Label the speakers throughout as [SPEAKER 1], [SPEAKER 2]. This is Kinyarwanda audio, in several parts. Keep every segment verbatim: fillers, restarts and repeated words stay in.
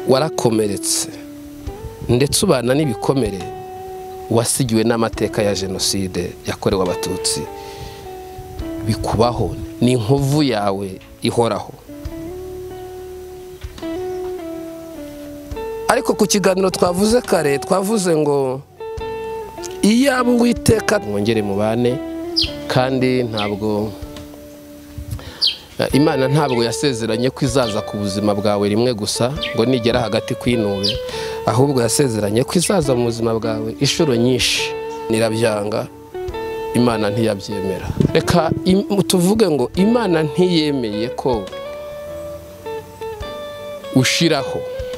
[SPEAKER 1] warakomeretse ndetse ubana n'ibikomere wasigiwe n'amateka ya jenoside yakorewe abatutsi bikubaho ni inkovu yawe ihoraho. Ariko ku kiganiro twavuze kare twavuze ngo iyaba Uwiteka mwongere mubane, kandi ntabwo Imana ntabwo yasezeranye ko izaza ku buzima bwawe rimwe gusa ngo nigera hagati kwinube, ahubwo yasezeranye ko izaza mu buzima bwawe inshuro nyinshi. Nirabyanga Imana ntiyabyemera. Reka tuvuge ngo Imana ntiyemeye ko ushiraho.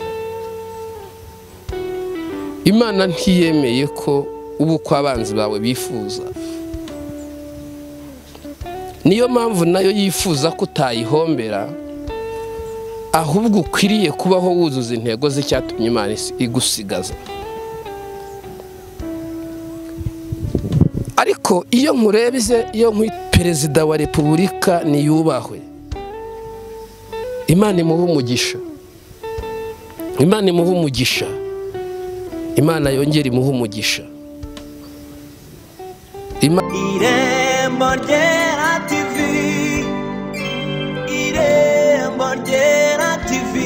[SPEAKER 1] Imana ntiyemeye ko ubu kwa abanzi bawe bifuza. Niyo mpamvu nayo yifuza ko utayihombera, ahubwo ukwiriye kubaho wuzuza intego z'icyatumye Imana igusigaza. Ariko iyo nkurebye, iyo nkwi perezida wa Repubulika niyubahwe, Imana imuha umugisha, Imana imuha umugisha, Imana yongera imuha umugisha. Irembo ryera T V, Irembo ryera T V.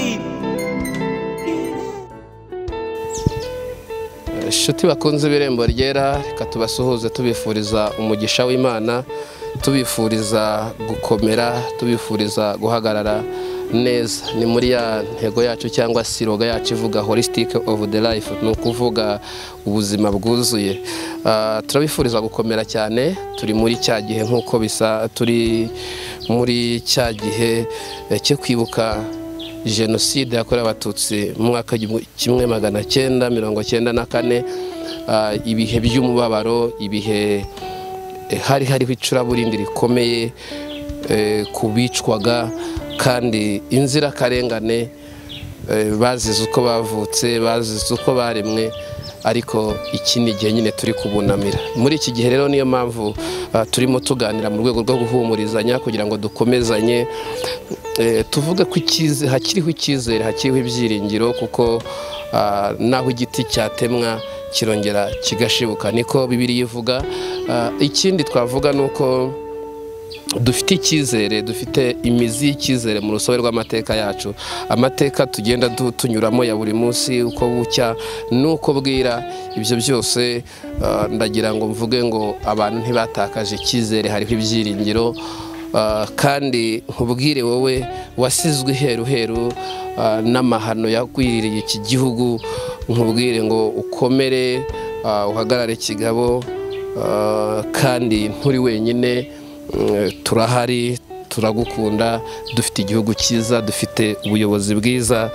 [SPEAKER 1] Inshuti bakunze b'Irembo ryera, reka tubasuhuze tubifuriza umugisha w'Imana, tubifuriza gukomera, tubifuriza guhagarara neza. Ni muri ya ntego yacu cyangwa siroga yacu ivuga holistic of the life, ni ukuvuga ubuzima bwuzuye. Uh, turabifuriza gukomera cyane. Turi muri cya gihe nk'uko bisa, turi muri cya gihe cyo kwibuka jenoside yakorewe abatutsi mu mwaka kimwe magana cyenda mirongo cyenda na kane. Uh, ibihe by'umubabaro, ibihe eh, hari hariho icuraburindi rikomeye eh, kubicwaga, kandi inzira karengane bazize uko bavutse, bazize uko baremwe. Ariko iki ni igihe nyine turi kubunamira. Muri iki gihe rero niyo mpamvu uh, turimo tuganira mu rwego rwo guhumurizanya kugira ngo dukomezanye, e, tuvuge ko ikize hakiriho icyizere, hakiriho ibyiringiro, kuko uh, naho igiti cyatemwa kirongera kigashibuka, niko Bibiliya ivuga. Uh, ikindi twavuga nuko dufite icyizere, dufite imizi y'icyizere mu rusobe rw'amateka yacu. Amateka tugenda tunyuramo ya buri munsi, uko bucya nuko bwira. Ibyo byose uh, ndagira ngo mvuge ngo abantu ntibatakaje icyizere, hariho ibyiringiro. Uh, kandi nkubwire wowe wasizwe iheru heru uh, n'amahano yagwiririye iki gihugu, nkubwire ngo ukomere, uh, uhagarare kigabo, uh, kandi nturi wenyine. Turahari, turagukunda, dufite igihugu cyiza, dufite ubuyobozi bwiza.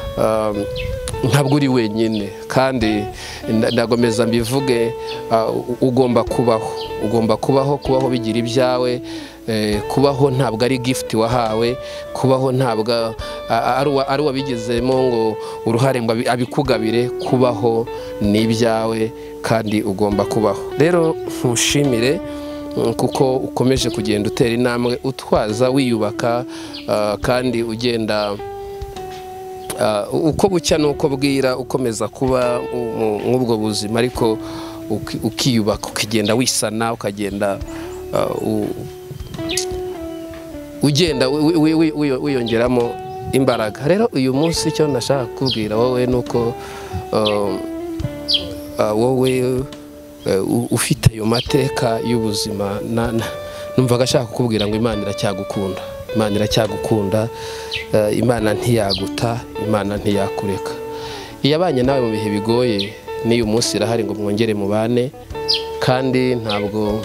[SPEAKER 1] Ntabwo uri wenyine, kandi ndagomeza mbivuge, ugomba kubaho, ugomba kubaho, kubaho bigira ibyawe. Kubaho ntabwo ari gift wahawe, kubaho ntabwo ari wabigezemo ngo uruhare ngo abikugabire. Kubaho ni ibyawe kandi ugomba kubaho. Rero ntushimire kuko ukomeje kugenda utera intambwe, utwaza, wiyubaka, uh, kandi ugenda uh, uko bucya nuko bwira, ukomeza kuba nk'ubwo buzima, ariko ukiyubaka, ukigenda wisana, ukagenda uh, ugenda wiyongeramo imbaraga. Rero uyu munsi icyo nashaka kubwira wowe nuko uh, uh, wowe ufite ayo mateka y'ubuzima, numvaga ashaka kukubwira ngo Imana iracyagukunda, Imana iracyagukunda, Imana ntiyaguta, Imana ntiyakureka. Iyabanye nawe mu bihe bigoye, n'uyu munsi irahari ngo mwongere mubane. Kandi ntabwo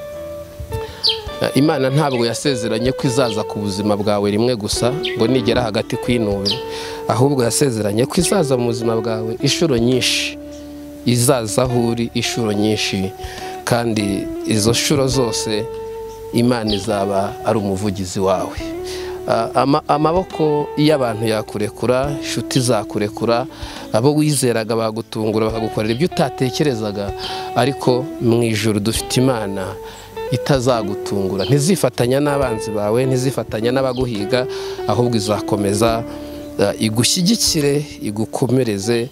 [SPEAKER 1] Imana ntabwo yasezeranye ko izaza ku buzima bwawe rimwe gusa ngo nigera hagati kwinube, ahubwo yasezeranye ko izaza mu buzima bwawe inshuro nyinshi, izaza huri inshuro nyinshi. Kandi izo nshuro zose Imana izaba ari umuvugizi wawe. Amaboko y'abantu yakurekura, inshuti zakurekura, abo wizeraga bagutungura bakagukorera ibyo utatekerezaga, ariko mu ijuru dufite Imana itazagutungura, ntizifatanya n'abanzi bawe, ntizifatanya n'abaguhiga, ahubwo izakomeza igushyigikire igukomereze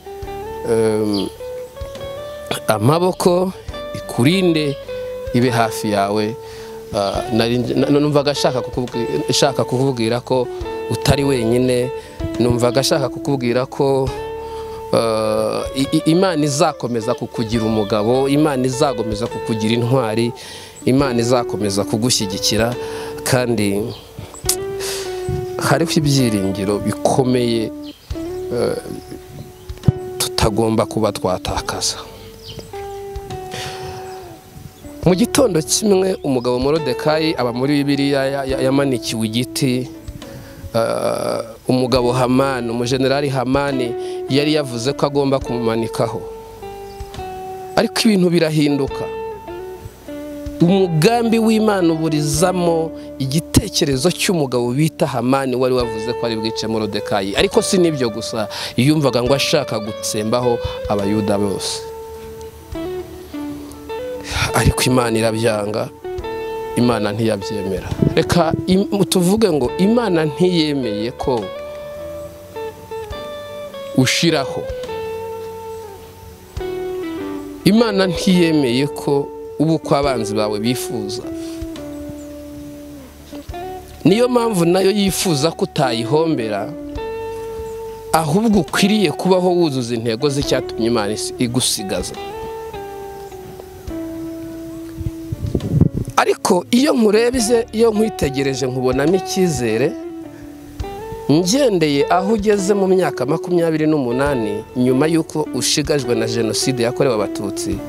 [SPEAKER 1] amaboko, ikurinde, ibe hafi yawe. Numvaga ashaka kukubwira ko utari wenyine, numvaga ashaka kukubwira ko Imana izakomeza kukugira umugabo, Imana izakomeza kukugira intwari, Imana izakomeza kugushyigikira, kandi hariho ibyiringiro bikomeye tutagomba kuba twatakaza. Mu gitondo kimwe umugabo Morodekayi aba muri Bibiliya yamanikiwe igiti. Umugabo Hamani, umujenerali Hamani yari yavuze ko agomba kumumanikaho, ariko ibintu birahinduka. Umugambi w'Imana uburizamo igitekerezo cy'umugabo bita Hamani wari wavuze ko ari bwice Morodekayi. Ariko si nibyo gusa, yumvaga ngo ashaka gutsembaho abayuda bose, ariko Imana irabyanga, Imana ntiyabyemera. Reka tuvuge ngo Imana ntiyemeye ko ushiraho, Imana ntiyemeye ko ubu kwa abanzi bawe bifuza. Niyo mpamvu nayo yifuza ko utayihombera, ahubwo ukwiriye kubaho wuzuza intego z'icyatumye Imana igusigaza. Ariko iyo nkurebye, iyo nkwitegereje nkubonamo icyizere, ngendeye aho ugeze mu myaka makumyabiri n'umunani nyuma y'uko ushigajwe na jenoside yakorewe Abatutsi,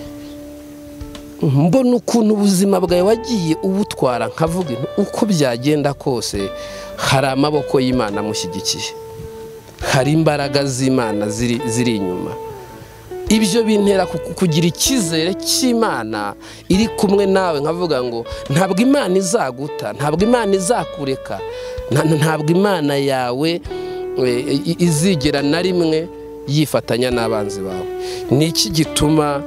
[SPEAKER 1] mbona ukuntu ubuzima bwawe wagiye ubutwara, nkavuga uko byagenda kose hari amaboko y'Imana amushyigikiye, hari imbaraga z'Imana ziri ziri inyuma. Ibyo bintera kugira icyizere cy'Imana iri kumwe nawe, nkavuga ngo ntabwo Imana izaguta, ntabwo Imana izakureka, ntabwo Imana yawe izigera na rimwe yifatanya n'abanzi bawe. Ni iki gituma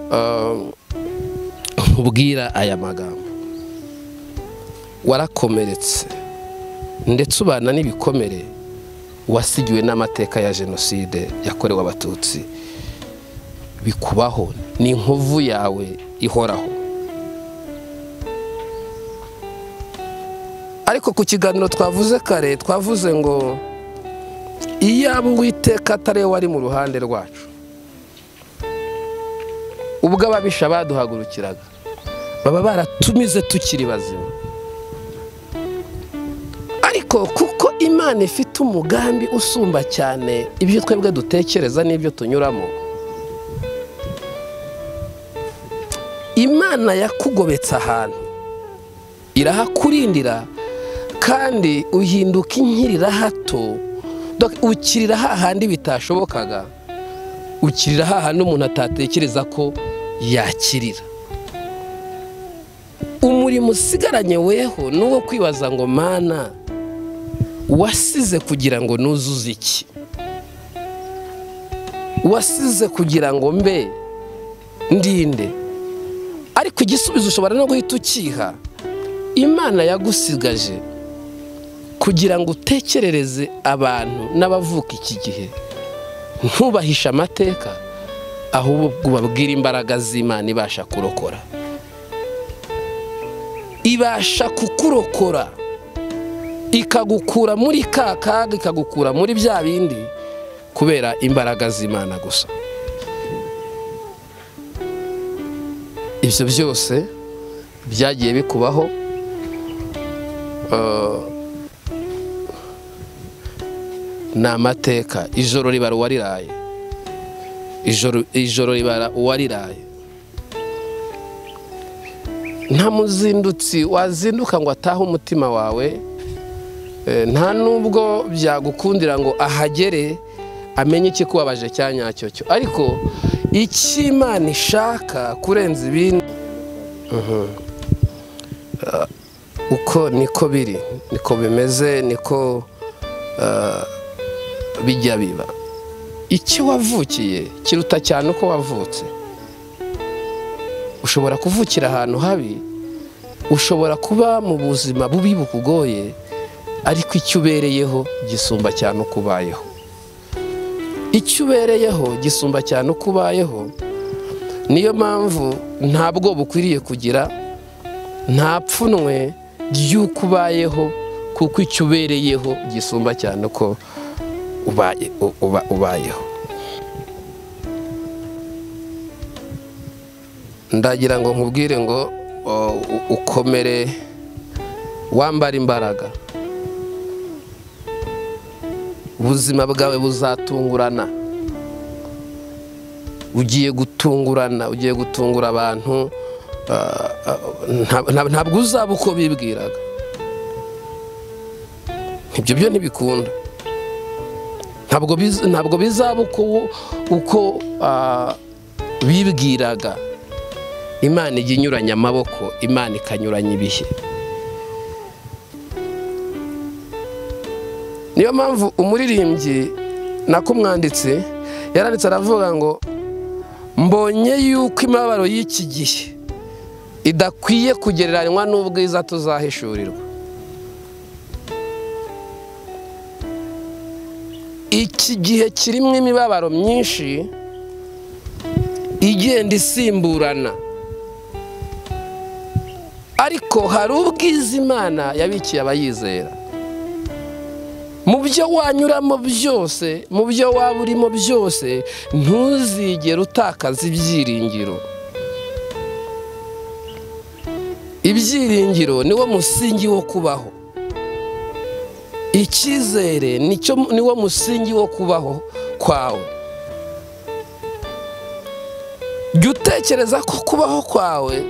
[SPEAKER 1] nkubwira aya magambo? Warakomeretse ndetse ubana n'ibikomere wasigiwe n'amateka ya jenoside yakorewe Abatutsi. Bikubaho, ni inkovu yawe ihoraho. Ariko ku kiganiro twavuze kare, twavuze ngo iyaba Uwiteka atari wari mu ruhande rwacu, ubwo ababisha baduhagurukiraga baba baratumize tukiri bazima. Ariko kuko Imana ifite umugambi usumba cyane ibyo twebwe dutekereza n'ibyo tunyuramo, Imana yakugobetse ahantu, irahakurindira, kandi uhinduka inkirira hato, ukirira hahandi bitashobokaga, ukirira hahandi umuntu atatekereza ko yakirira. Umurimo usigaranye weho n'uwo kwibaza ngo Mana wasize kugira ngo nuzuze iki, wasize kugira ngo mbe ndinde. Ariko igisubizo ushobora no guhita ukiha, Imana yagusigaje kugira ngo utekerereze abantu n'abavuka iki gihe, ntubahisha amateka, ahubwo ubabwira imbaraga z'Imana ibasha kurokora, ibasha kukurokora, ikagukura muri ka kaga, ikagukura muri bya bindi, kubera imbaraga z'Imana gusa. Ibyo byose byagiye bikubaho. Ni amateka. Ijoro ribara uwariraye, ijoro ribara uwariraye. Nta muzindutsi wazinduka ngo atahe umutima wawe, nta nubwo byagukundira ngo ahagere amenye ikikubabaje cya nyacyo cyo. Ariko icyo Imana ishaka kurenza ibindi, uko niko biri, niko bimeze, niko bijya biba. Icyo wavukiye kiruta cyane uko wavutse. Ushobora kuvukira ahantu habi, ushobora kuba mu buzima bubi bukugoye, ariko icyo ubereyeho gisumba cyane uko ubayeho. Icyo ubereyeho gisumba cyane uko ubayeho. Niyo mpamvu ntabwo bukwiriye kugira, nta pfunwe ry'uko ubayeho, kuko icyo ubereyeho gisumba cyane uko ubayeho. Ndagira ngo nkubwire ngo ukomere, wambara imbaraga. Ubuzima bwawe buzatungurana, ugiye gutungurana, ugiye gutungura abantu, ntabwo uzaba uko bibwiraga. Ibyo byo ntibikunda, ntabwo bizaba uko bibwiraga. Imana ijya inyuranya amaboko, Imana ikanyuranya ibihe. Niyo mpamvu umuririmbyi nako umwanditsi yaranditse aravuga ngo mbonye yuko imibabaro y'iki gihe idakwiye kugereranywa n'ubwiza tuzahishurirwa. Iki gihe kirimo imibabaro myinshi igenda isimburana, ariko hari ubwiza Imana yabikiye abayizera. Mu byo wanyuramo byose, mu byo waba urimo byose, ntuzigere utakaza ibyiringiro. Ibyiringiro niwo musingi wo kubaho. Icyizere niwo musingi wo kubaho kwawe. Jya utekereza ko kubaho kwawe,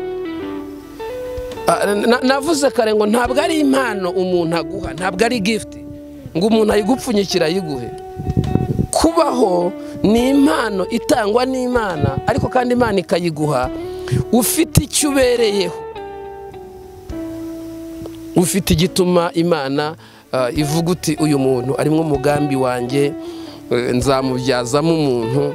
[SPEAKER 1] navuze kare ngo ntabwo ari impano umuntu aguha, ntabwo ari gift ngo umuntu ayigupfunyikira ayiguhe. Kubaho ni impano itangwa n'Imana, ariko kandi Imana ikayiguha ufite icyo ubereyeho, ufite igituma Imana ivuga uti uyu muntu arimo umugambi wanjye, nzamubyazamo umuntu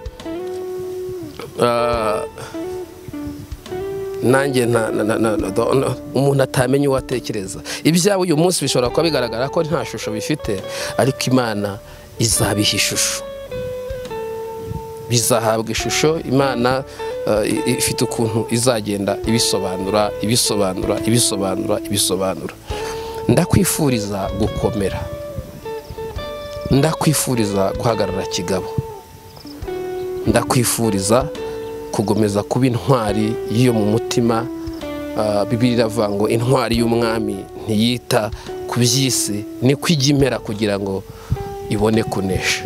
[SPEAKER 1] nanjye umuntu atamenya uwo atekereza. Ibyawe uyu munsi bishobora kuba bigaragara ko nta shusho bifite, ariko Imana izabiha ishusho, bizahabwa ishusho. Imana ifite ukuntu izagenda ibisobanura ibisobanura ibisobanura ibisobanura. Ndakwifuriza gukomera, ndakwifuriza guhagarara kigabo, ndakwifuriza kugomeza kuba intwari yo mu mutima. Bibiliya iravuga ngo intwari y'umwami ntiyita ku by'isi, ni kwigimera kugira ngo ibone kunesha.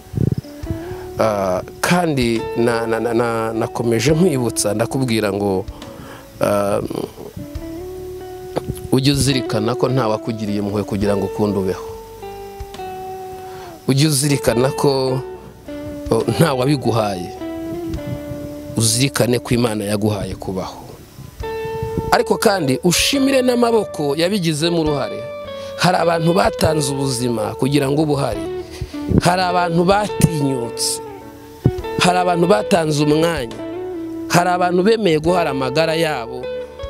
[SPEAKER 1] Kandi nakomeje nkwibutsa, ndakubwira ngo ujye uzirikana ko ntawakugiriye impuhwe kugira ngo ukunde ubeho. Ujye uzirikana ko ntawabiguhaye, uzirikane ko Imana yaguhaye kubaho. Ariko kandi ushimire n'amaboko yabigizemo uruhare. Hari abantu batanze ubuzima kugira ngo ubuhari, hari abantu batinyutse, hari abantu batanze umwanya, hari abantu bemeye guhara amagara yabo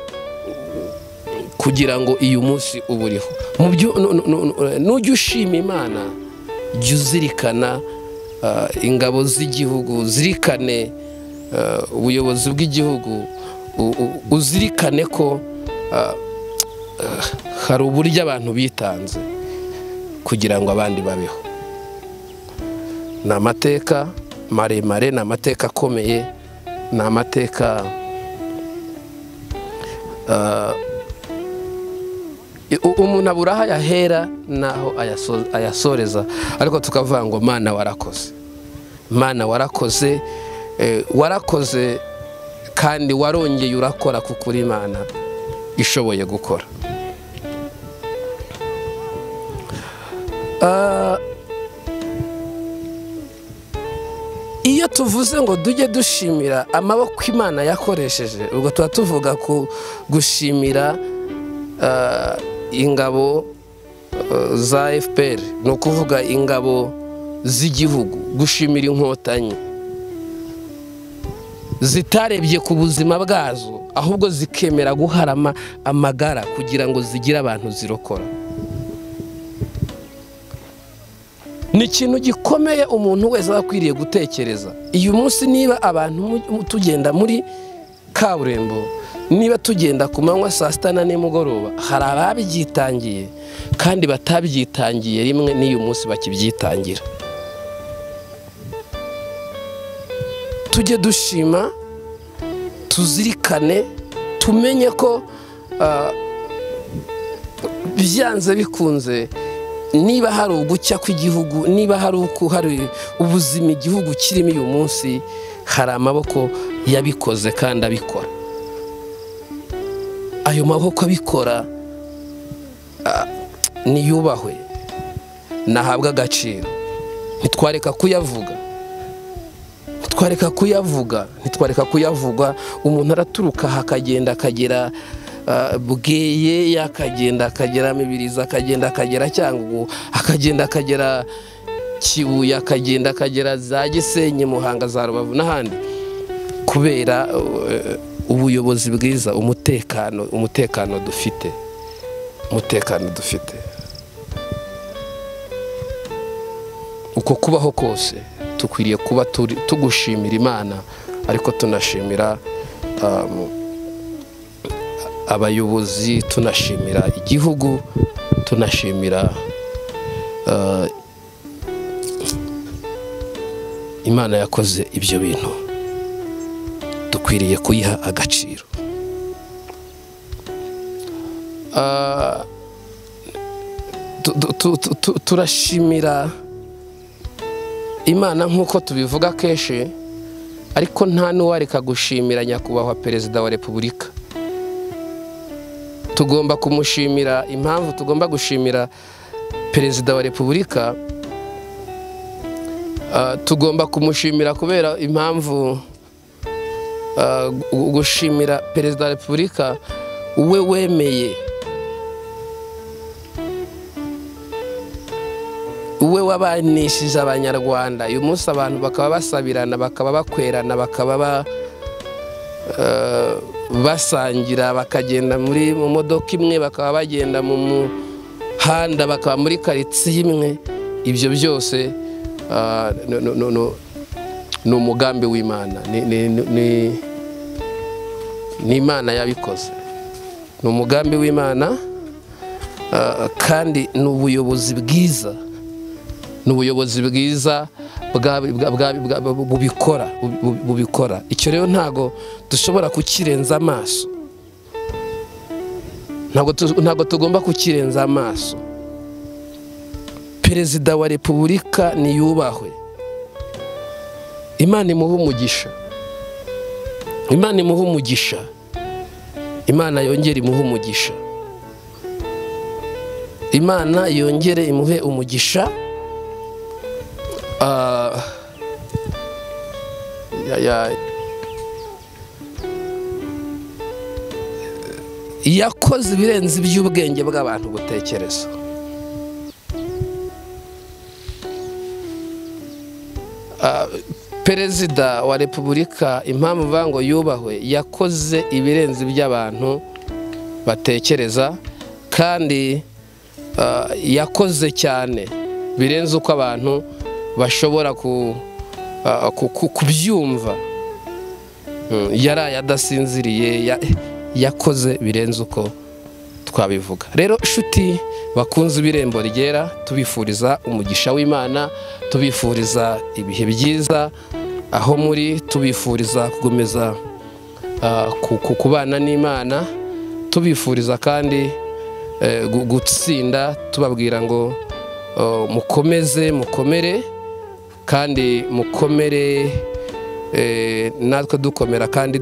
[SPEAKER 1] kugira ngo uyu munsi uburiho. Nujya ushima Imana, jya uzirikana ingabo z'igihugu, zirikane ubuyobozi bw'igihugu, uzirikane ko hari uburyo abantu bitanze kugira ngo abandi babeho. Ni amateka maremare, ni amateka akomeye, ni amateka umuntu abura aho ayahera n'aho ayasoreza, ariko tukavuga ngo Mana warakoze, Mana warakoze, warakoze kandi warongeye urakora, kuko uri Imana ishoboye gukora. Iyo tuvuze ngo tujye dushimira amaboko Imana yakoresheje, ubwo tuba tuvuga ku gushimira ingabo za F P R, ni ukuvuga ingabo z'igihugu, gushimira inkotanyi zitarebye ku buzima bwazo, ahubwo zikemera guharama amagara kugira ngo zigire abantu zirokora. ni ikintu gikomeye umuntu wese akwiriye gutekereza. Uyu munsi niba abantu tugenda muri kaburimbo, niba tugenda ku manywa saa sita na nimugoroba, hari ababyitangiye kandi batabyitangiye rimwe n'uyu munsi bakibyitangira. Tujye dushima, tuzirikane, tumenye ko byanze bikunze, niba hari ugucya kw'igihugu, niba hari uko hari ubuzima igihugu kirimo uyu munsi, hari amaboko yabikoze kandi abikora. Ayo maboko abikora niyubahwe, nahabwa agaciro. Ntitwareka kuyavuga, ntitwareka kuyavuga, ntitwareka kuyavuga. Umuntu araturuka hakagenda akagera bweye, yakagenda akagera Mibirizi, akagenda akagera Cyangugu, akagenda akagera Kibuye, akagenda akagera za Gisenyi, Muhanga, za Rubavu n'ahandi, kubera ubuyobozi bwiza, umutekano umutekano dufite umutekano dufite uko kubaho kose tukwiriye kuba tugushimira Imana, ariko tunashimira abayobozi, tunashimira igihugu, tunashimira Imana yakoze ibyo bintu. Dukwiriye kuyiha agaciro. Turashimira Imana nk'uko tubivuga kenshi, ariko nta n'uwareka gushimira nyakubahwa Perezida wa Repubulika. Tugomba kumushimira. Impamvu tugomba gushimira Perezida wa Repubulika, tugomba kumushimira kubera impamvu gushimira Perezida wa Repubulika, uwe wemeye, uwe wabanishije Abanyarwanda. Uyu munsi abantu bakaba basabirana, bakaba bakwerana, bakaba basangira, bakagenda muri mu modoka imwe, bakaba bagenda mu muhanda, bakaba muri karitsiye imwe. Ibyo byose ni umugambi w'Imana, ni Imana yabikoze, ni umugambi w'Imana, kandi ni ubuyobozi bwiza, ni ubuyobozi bwiza bubikora bubikora. Icyo rero ntago dushobora kukirenza amaso, ntago tugomba kukirenza amaso. Perezida wa Repubulika niyubahwe, Imana imuhe umugisha, Imana imuhe umugisha, Imana yongere imuhe umugisha, Imana yongere imuhe umugisha. Yakoze ibirenze iby'ubwenge bw'abantu gutekereza. Perezida wa Repubulika, impamvu mvuga ngo yubahwe, yakoze ibirenze iby'abantu batekereza, kandi yakoze cyane birenze uko abantu bashobora kubyumva. Yaraye adasinziriye, yakoze birenze uko twabivuga. Rero nshuti bakunze ibirembo ryera, tubifuriza umugisha w'Imana, tubifuriza ibihe byiza aho muri, tubifuriza kugomeza kubana n'Imana, tubifuriza kandi gutsinda, tubabwira ngo mukomeze, mukomere, kandi mukomere, natwe dukomera kandi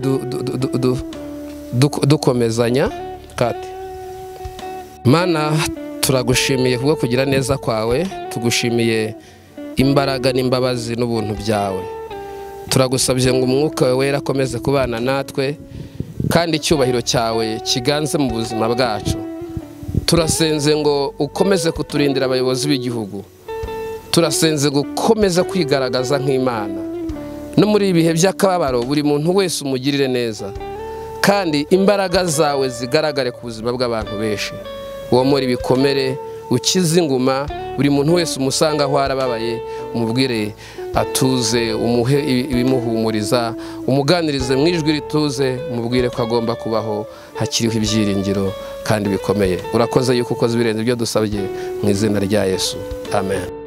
[SPEAKER 1] dukomezanya. Kati Mana, turagushimiye kubwo kugira neza kwawe, tugushimiye imbaraga n'imbabazi n'ubuntu byawe. Turagusabye ngo umwuka wawe wera akomeze kubana natwe, kandi icyubahiro cyawe kiganze mu buzima bwacu. Turasenze ngo ukomeze kuturindira abayobozi b'igihugu, turasenze ngo ukomeze kwigaragaza nk'Imana, no muri ibihe by'akababaro buri muntu wese umugirire neza, kandi imbaraga zawe zigaragare ku buzima bw'abantu benshi. Uwo muri bikomere, ukize inguma, buri muntu wese umusanga aho arababaye umubwire atuze, umuhe ibimuhumuriza, umuganirize mu ijwi rituze, umubwire ko agomba kubaho hakiriho ibyiringiro kandi bikomeye. Urakoze yuko ukoze ibirenze ibyo dusabye mu izina rya Yesu, amen.